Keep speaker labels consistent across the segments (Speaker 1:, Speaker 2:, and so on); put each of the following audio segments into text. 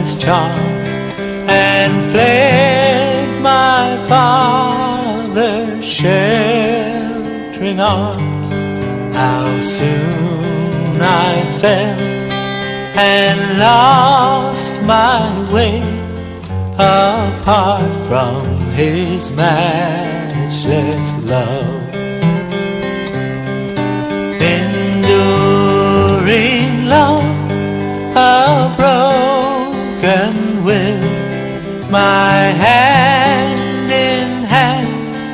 Speaker 1: his charms and fled my father's sheltering arms. How soon I fell and lost my way, apart from his matchless love. Enduring love, a broken will, my hand in hand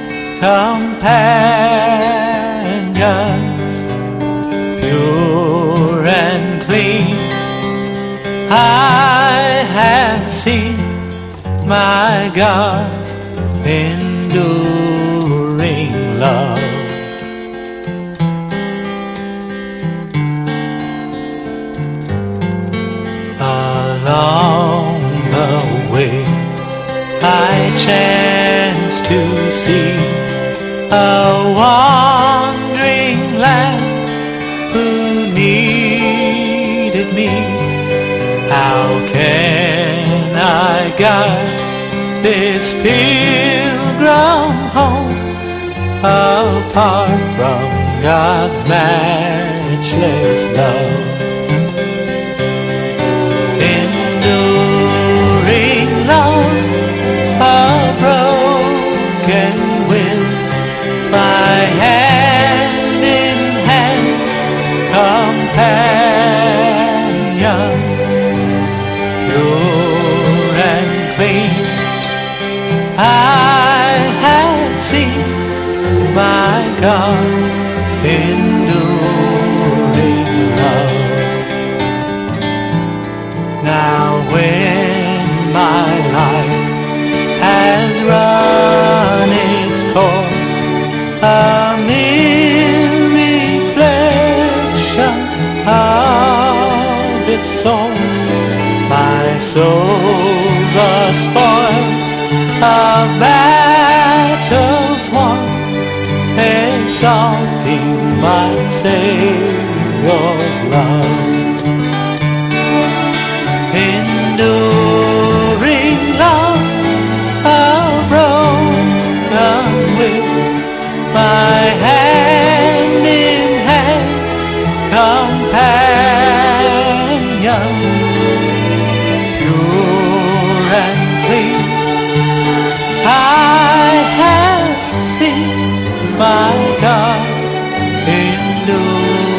Speaker 1: companions, pure and clean. I have seen my God's enduring love. Along the way I chanced to see a wandering lad who needed me. How can I guide this pilgrim home apart from God's matchless love? Enduring love, a broken will, my hand in hand companions, pure and clean. I have seen my God's enduring love. Now when my life has run its course, a mere reflection of its source, my soul the spoil of battles won, exalting my Savior's love. Enduring love, a broken will, my hand in hand companion, pure and clean. I have seen my God's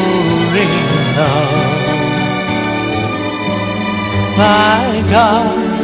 Speaker 1: enduring love. My God